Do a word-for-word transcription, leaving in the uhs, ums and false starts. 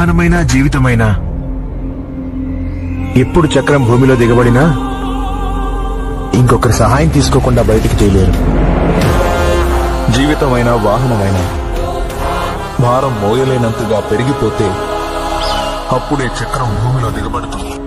వాహనమైనా జీవితమైనా ఎప్పుడు చక్రం భూమిలో దిగబడినా ఇంకొకరి సహాయం తీసుకోకుండా బయటికి చేయలేరు. జీవితమైన వాహనమైన భారం మోయలేనంతగా పెరిగిపోతే అప్పుడే చక్రం భూమిలో దిగబడుతుంది.